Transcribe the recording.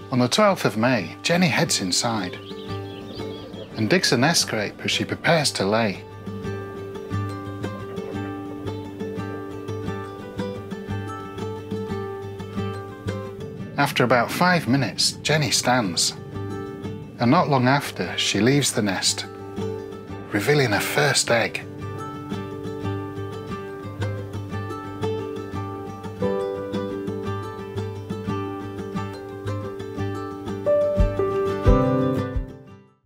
On the 12th of May, Jenny heads inside and digs a nest scrape as she prepares to lay. After about 5 minutes, Jenny stands, and not long after, she leaves the nest, revealing her first egg.